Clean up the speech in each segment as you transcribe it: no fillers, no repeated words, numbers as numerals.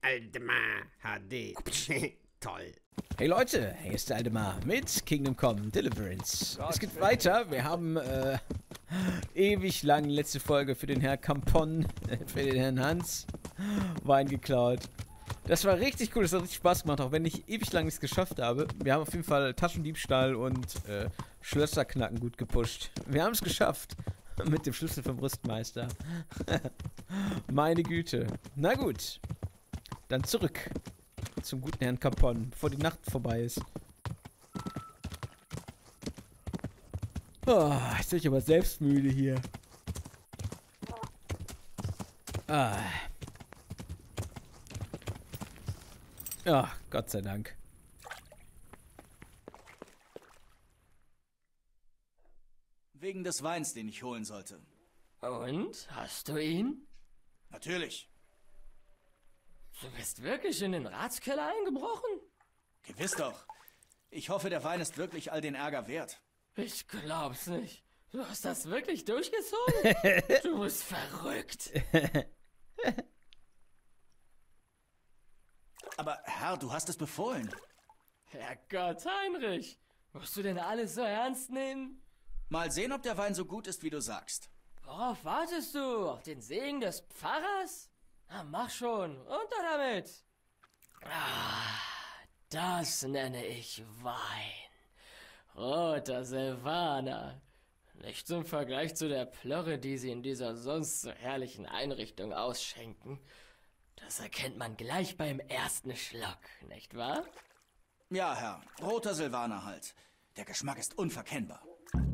Aldemar HD. Toll. Hey Leute, hier ist der Aldemar mit Kingdom Come Deliverance. Es geht weiter. Wir haben ewig lang letzte Folge für den Herrn Campon, für den Herrn Hans, Wein geklaut. Das war richtig cool, das hat richtig Spaß gemacht, auch wenn ich ewig lang nichts geschafft habe. Wir haben auf jeden Fall Taschendiebstahl und Schlösserknacken gut gepusht. Wir haben es geschafft. Mit dem Schlüssel vom Rüstmeister. Meine Güte. Na gut. Dann zurück zum guten Herrn Capon, bevor die Nacht vorbei ist. Oh, jetzt bin ich aber selbst müde hier. Ah. Ja, Gott sei Dank. Wegen des Weins, den ich holen sollte. Und? Hast du ihn? Natürlich. Du bist wirklich in den Ratskeller eingebrochen? Gewiss doch. Ich hoffe, der Wein ist wirklich all den Ärger wert. Ich glaub's nicht. Du hast das wirklich durchgezogen? Du bist verrückt. Aber Herr, du hast es befohlen. Herrgott, Heinrich. Musst du denn alles so ernst nehmen? Mal sehen, ob der Wein so gut ist, wie du sagst. Worauf wartest du? Auf den Segen des Pfarrers? Na, mach schon. Runter damit. Ah, das nenne ich Wein. Roter Silvaner. Nicht zum Vergleich zu der Plörre, die sie in dieser sonst so herrlichen Einrichtung ausschenken. Das erkennt man gleich beim ersten Schluck, nicht wahr? Ja, Herr. Roter Silvaner halt. Der Geschmack ist unverkennbar.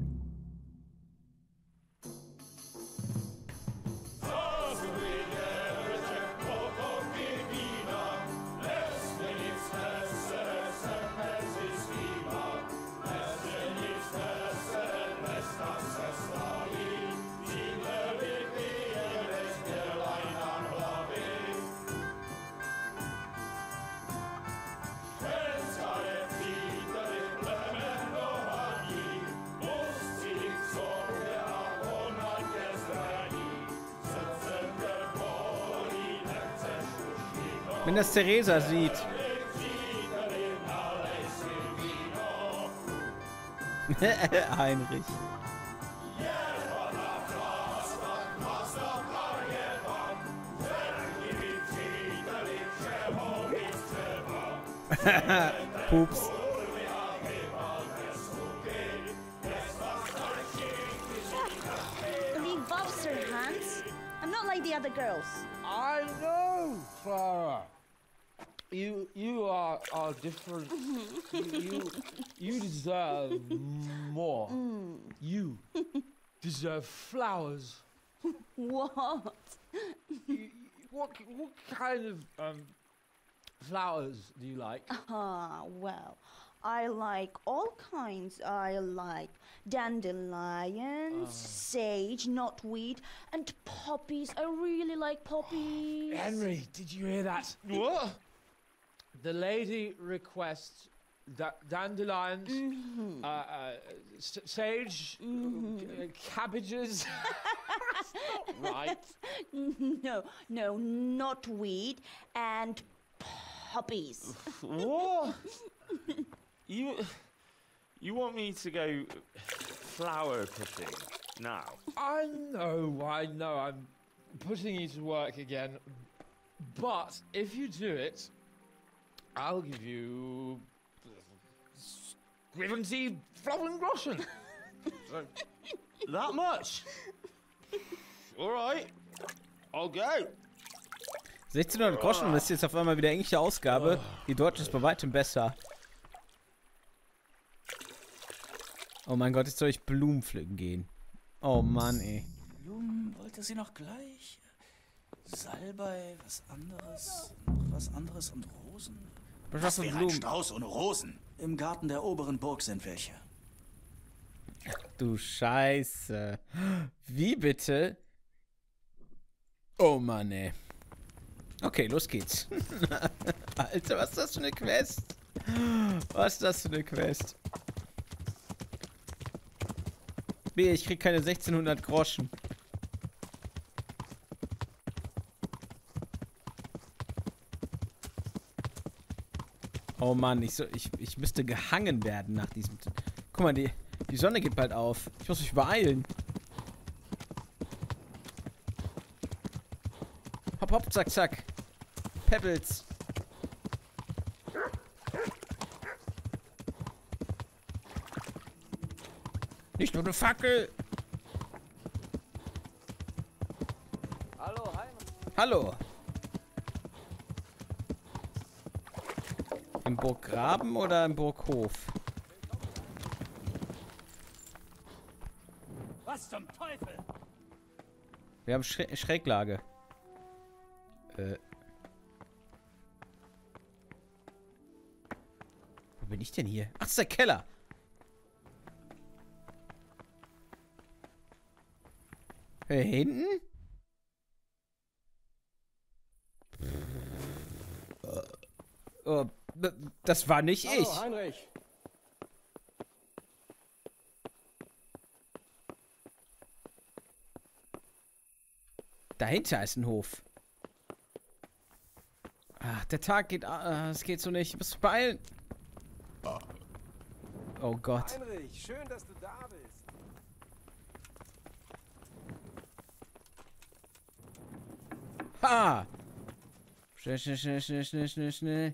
Wenn das Theresa sieht. Heinrich. Pups. Leave Bobster, Hans. I'm not like the other girls. I know, Clara. You are different. you deserve more. You deserve flowers. What? What kind of flowers do you like? Well, I like all kinds. I like dandelions, sage, knotweed, and poppies. I really like poppies. Henry, did you hear that? What? The lady requests dandelions, sage, cabbages. Right. No, knotweed and poppies. What? You want me to go flower picking now? I know. I'm putting you to work again. But if you do it, I'll give you 70 Florengroschen. That much? All right, I'll go. 1600 Groschen, das ist jetzt auf einmal wieder englische Ausgabe. Die deutsche ist bei weitem besser. Oh mein Gott, jetzt soll ich Blumen pflücken gehen. Oh Mann, ey. Blumen wollte sie noch gleich. Salbei, was anderes und Rosen. Was wäre ein Blumen? Strauß ohne Rosen. Im Garten der oberen Burg sind welche. Du Scheiße. Wie bitte? Oh Mann, ey. Okay, los geht's. Alter, was ist das für eine Quest? Was ist das für eine Quest? B, ich krieg keine 1600 Groschen. Oh Mann, ich müsste gehangen werden nach diesem... Guck mal, die Sonne geht bald auf. Ich muss mich beeilen. Hopp, hopp, zack, zack. Pebbles. Nicht nur eine Fackel. Hallo, Heinrich. Hallo. Im Burggraben oder im Burghof? Was zum Teufel? Wir haben Schräglage. Wo bin ich denn hier? Ach, das ist der Keller. Hier hinten? Oh, das war nicht ich. Hallo, Heinrich. Dahinter ist ein Hof. Ach, der Tag geht... es geht so nicht. Ich muss beeilen. Oh Gott. Heinrich, schön, dass du da bist. Ha! Schnell, schnell, schnell, schnell, schnell, schnell, schnell.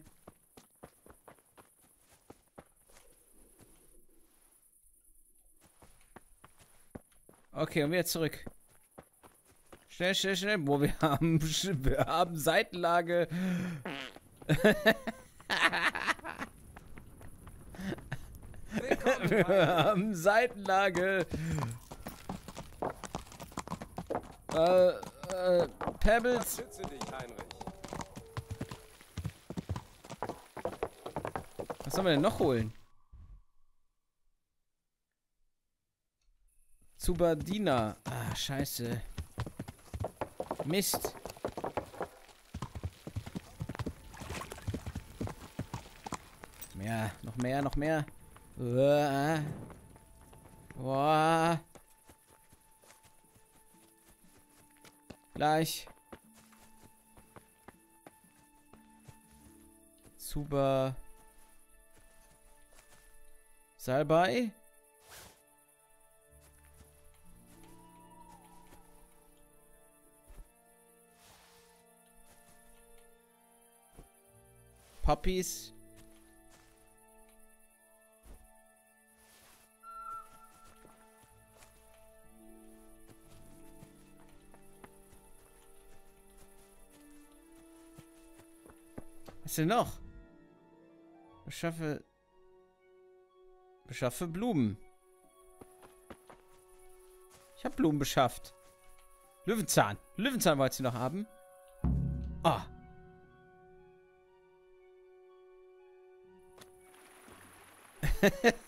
Okay, und wieder zurück. Schnell, schnell, schnell. Boah, wir haben Seitenlage. Wir haben Seitenlage. Pebbles. Schütze dich, Heinrich. Was sollen wir denn noch holen? Zubardina. Ah, scheiße. Mist. Mehr, noch mehr, noch mehr. Boah. Gleich. Zuber. Salbei. Puppies. Was denn noch? Beschaffe Blumen. Ich habe Blumen beschafft. Löwenzahn. Löwenzahn wollt ihr noch haben? Ah. Was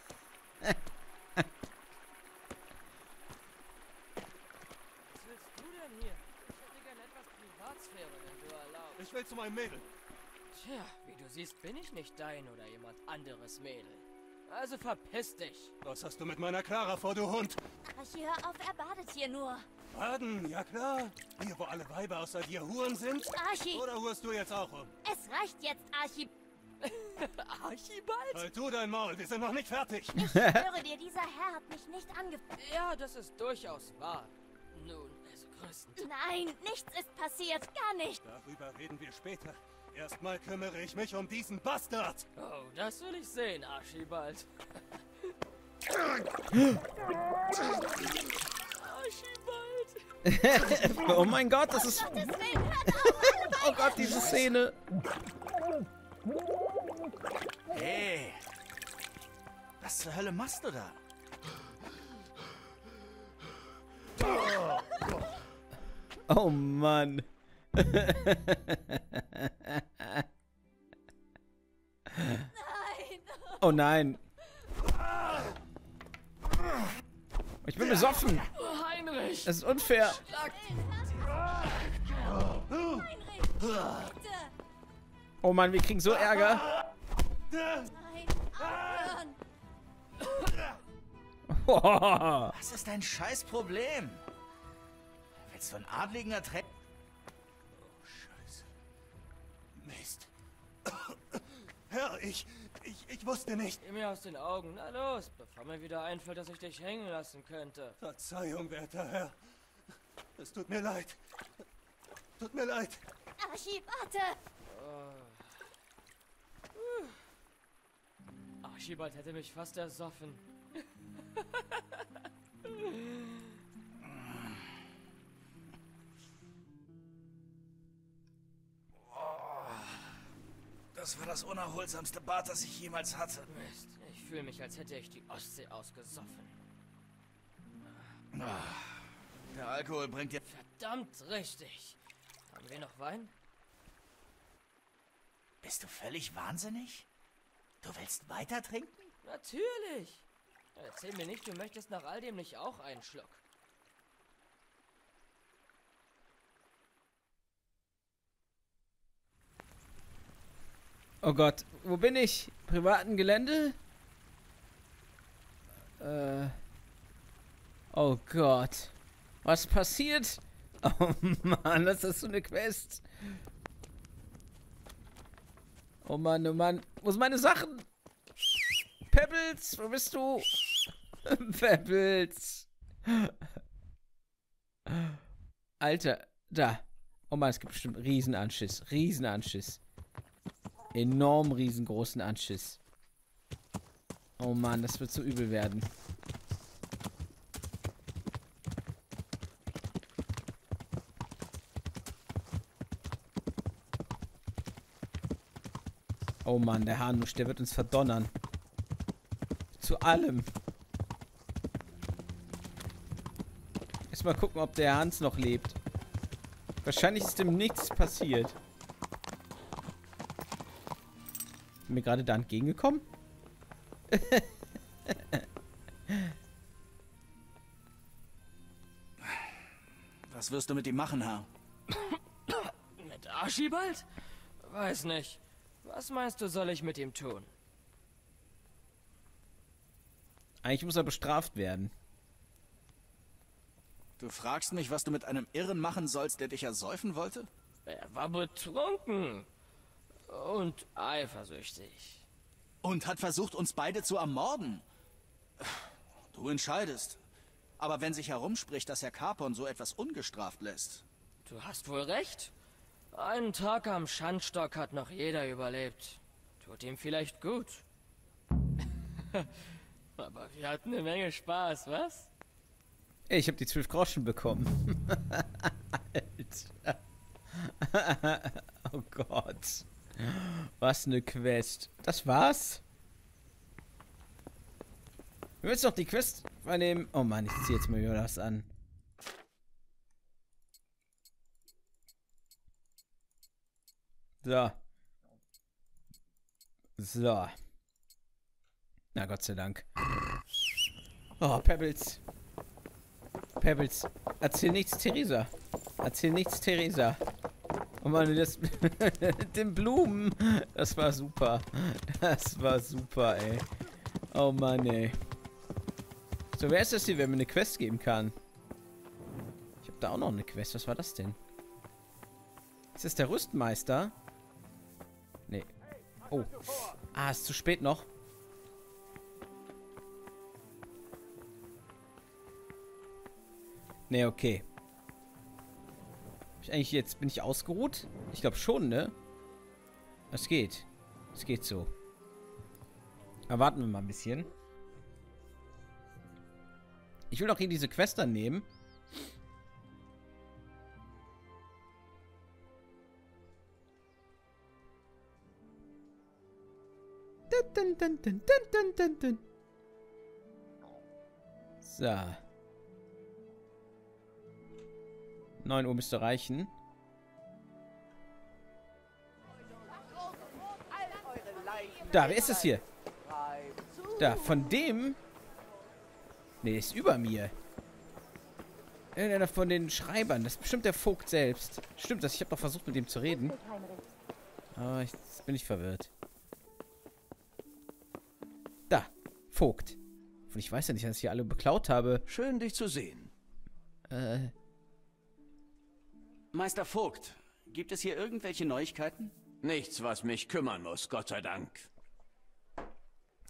willst du denn hier? Ich hätte gern etwas Privatsphäre, wenn du erlaubst. Ich will zu meinem Mädel. Tja, wie du siehst, bin ich nicht dein oder jemand anderes Mädel. Also verpiss dich. Was hast du mit meiner Clara vor, du Hund? Archie, hör auf, er badet hier nur. Baden, ja klar. Hier, wo alle Weiber außer dir Huren sind? Archie, Oder hurst du jetzt auch um? es reicht jetzt, Archie. Archibald? Halt du dein Maul, wir sind noch nicht fertig. Ich schwöre dir, dieser Herr hat mich nicht angefangen. Ja, das ist durchaus wahr. Nun, also größtenteils. Nein, nichts ist passiert, gar nicht. Darüber reden wir später. Erstmal kümmere ich mich um diesen Bastard. Oh, das will ich sehen, Archibald. Archibald! Oh mein Gott, das ist... Deswegen hört auf, Oh Gott, diese Szene. Hey! Was zur Hölle machst du da? Oh Mann. Nein. Oh nein. Ich bin besoffen. Oh, Heinrich! Das ist unfair. Heinrich, bitte. Oh Mann, wir kriegen so Ärger. Nein, aufhören. Oh. Was ist dein Scheißproblem? Willst du einen Adligen ertränken? Oh, Scheiße. Mist. Herr Herr, ich wusste nicht. Geh mir aus den Augen. Na los, bevor mir wieder einfällt, dass ich dich hängen lassen könnte. Verzeihung, werter Herr. Es tut mir leid. Tut mir leid. Archie, warte! Archibald hätte mich fast ersoffen. Das war das unerholsamste Bad, das ich jemals hatte. Mist, ich fühle mich, als hätte ich die Ostsee ausgesoffen. Der Alkohol bringt dir... Verdammt richtig. Haben wir noch Wein? Bist du völlig wahnsinnig? Du willst weiter trinken? Natürlich. Erzähl mir nicht, du möchtest nach all dem nicht auch einen Schluck. Oh Gott, wo bin ich? Privaten Gelände? Oh Gott. Was passiert? Oh Mann, das ist so eine Quest. Oh Mann, oh Mann. Wo sind meine Sachen? Pebbles, wo bist du? Pebbles. Alter, da. Oh Mann, es gibt bestimmt Riesenanschiss. Riesenanschiss. Enorm riesengroßen Anschiss. Oh Mann, das wird so übel werden. Oh Mann, der Hanusch, der wird uns verdonnern. Zu allem. Erstmal gucken, ob der Hans noch lebt. Wahrscheinlich ist dem nichts passiert. Mir gerade da entgegengekommen? Was wirst du mit ihm machen, Herr? Mit Archibald? Weiß nicht. Was meinst du, soll ich mit ihm tun? Eigentlich muss er bestraft werden. Du fragst mich, was du mit einem Irren machen sollst, der dich ersäufen wollte? Er war betrunken. Und eifersüchtig. Und hat versucht, uns beide zu ermorden. Du entscheidest. Aber wenn sich herumspricht, dass Herr Capon so etwas ungestraft lässt... Du hast wohl recht. Einen Tag am Schandstock hat noch jeder überlebt. Tut ihm vielleicht gut. Aber wir hatten eine Menge Spaß, was? Ey, ich habe die 12 Groschen bekommen. Alter. Oh Gott. Was eine Quest. Das war's? Wir müssen noch die Quest vernehmen. Oh Mann, ich ziehe jetzt mal wieder das an. So. So. Na, Gott sei Dank. Oh, Pebbles. Pebbles. Erzähl nichts, Theresa. Erzähl nichts, Theresa. Oh Mann, das mit den Blumen. Das war super. Das war super, ey. Oh Mann, ey. So, wer ist das hier, wer mir eine Quest geben kann? Ich habe da auch noch eine Quest. Was war das denn? Ist das der Rüstmeister? Nee. Oh. Ah, ist zu spät noch. Nee, okay. Eigentlich jetzt bin ich ausgeruht? Ich glaube schon, ne? Es geht. Es geht so. Aber warten wir mal ein bisschen. Ich will doch hier diese Quest dann nehmen. Dun, dun, dun, dun, dun, dun, dun. So. 9 Uhr müsste reichen. Da, wer ist das hier? Da, von dem... Ne, ist über mir. Einer von den Schreibern. Das ist bestimmt der Vogt selbst. Stimmt das? Ich habe doch versucht, mit ihm zu reden. Aber jetzt bin ich verwirrt. Da, Vogt. Und ich weiß ja nicht, dass ich hier alle beklaut habe. Schön, dich zu sehen. Meister Vogt, gibt es hier irgendwelche Neuigkeiten? Nichts, was mich kümmern muss, Gott sei Dank.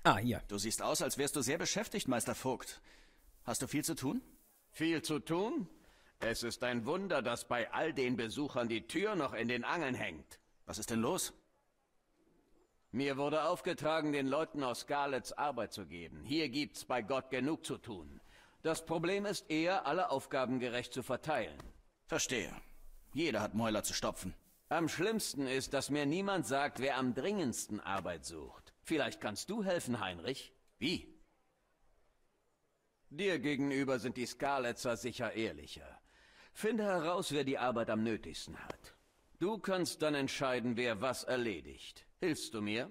Ah, hier. Du siehst aus, als wärst du sehr beschäftigt, Meister Vogt. Hast du viel zu tun? Viel zu tun? Es ist ein Wunder, dass bei all den Besuchern die Tür noch in den Angeln hängt. Was ist denn los? Mir wurde aufgetragen, den Leuten aus Scarlets Arbeit zu geben. Hier gibt's bei Gott genug zu tun. Das Problem ist eher, alle Aufgaben gerecht zu verteilen. Verstehe. Jeder hat Mäuler zu stopfen. Am schlimmsten ist, dass mir niemand sagt, wer am dringendsten Arbeit sucht. Vielleicht kannst du helfen, Heinrich? Wie? Dir gegenüber sind die Scarletser sicher ehrlicher. Finde heraus, wer die Arbeit am nötigsten hat. Du kannst dann entscheiden, wer was erledigt. Hilfst du mir?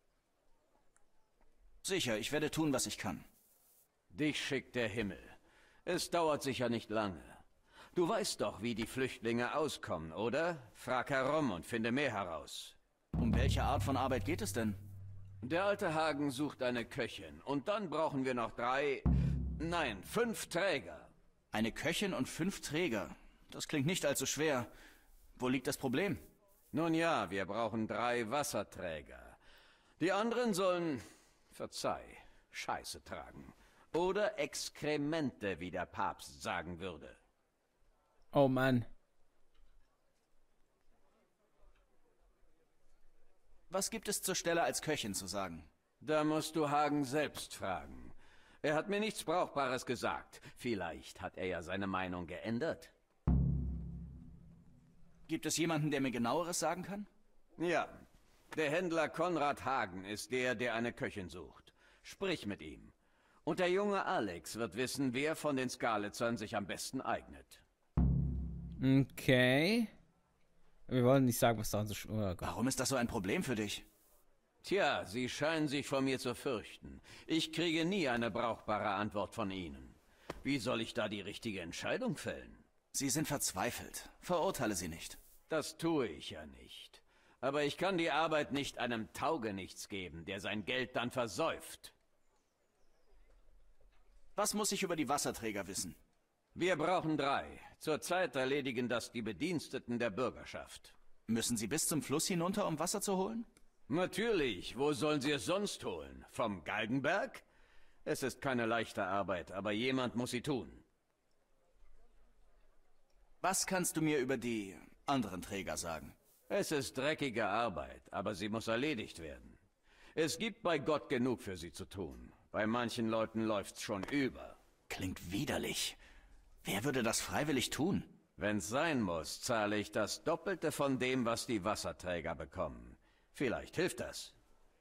Sicher, ich werde tun, was ich kann. Dich schickt der Himmel. Es dauert sicher nicht lange. Du weißt doch, wie die Flüchtlinge auskommen, oder? Frag herum und finde mehr heraus. Um welche Art von Arbeit geht es denn? Der alte Hagen sucht eine Köchin. Und dann brauchen wir noch 5 Träger. Eine Köchin und 5 Träger. Das klingt nicht allzu schwer. Wo liegt das Problem? Nun ja, wir brauchen 3 Wasserträger. Die anderen sollen, verzeih, Scheiße tragen. Oder Exkremente, wie der Papst sagen würde. Oh Mann. Was gibt es zur Stelle als Köchin zu sagen? Da musst du Hagen selbst fragen. Er hat mir nichts Brauchbares gesagt. Vielleicht hat er ja seine Meinung geändert. Gibt es jemanden, der mir genaueres sagen kann? Ja, der Händler Konrad Hagen ist der eine Köchin sucht. Sprich mit ihm. Und der junge Alex wird wissen, wer von den Scarletzern sich am besten eignet. Okay. Wir wollen nicht sagen, was daran so... Oh Gott. Warum ist das so ein Problem für dich? Tja, sie scheinen sich vor mir zu fürchten. Ich kriege nie eine brauchbare Antwort von ihnen. Wie soll ich da die richtige Entscheidung fällen? Sie sind verzweifelt. Verurteile sie nicht. Das tue ich ja nicht. Aber ich kann die Arbeit nicht einem Taugenichts geben, der sein Geld dann versäuft. Was muss ich über die Wasserträger wissen? Wir brauchen 3. Zurzeit erledigen das die Bediensteten der Bürgerschaft. Müssen sie bis zum Fluss hinunter, um Wasser zu holen? Natürlich. Wo sollen sie es sonst holen? Vom Galgenberg? Es ist keine leichte Arbeit, aber jemand muss sie tun. Was kannst du mir über die anderen Träger sagen? Es ist dreckige Arbeit, aber sie muss erledigt werden. Es gibt bei Gott genug für sie zu tun. Bei manchen Leuten läuft's schon über. Klingt widerlich. Wer würde das freiwillig tun? Wenn's sein muss, zahle ich das Doppelte von dem, was die Wasserträger bekommen. Vielleicht hilft das.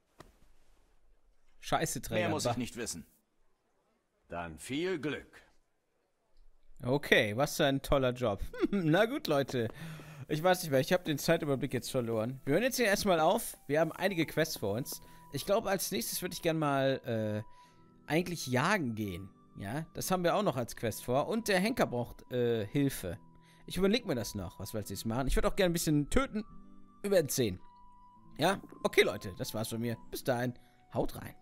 Scheiße Träger. Mehr muss ich nicht wissen. Dann viel Glück. Okay, was für ein toller Job. Na gut, Leute. Ich weiß nicht mehr, ich habe den Zeitüberblick jetzt verloren. Wir hören jetzt hier erstmal auf. Wir haben einige Quests vor uns. Ich glaube, als nächstes würde ich gerne mal eigentlich jagen gehen. Ja, das haben wir auch noch als Quest vor. Und der Henker braucht Hilfe. Ich überlege mir das noch, was wir als nächstes machen. Ich würde auch gerne ein bisschen töten. Wir werden sehen. Ja, okay, Leute, das war's von mir. Bis dahin, haut rein.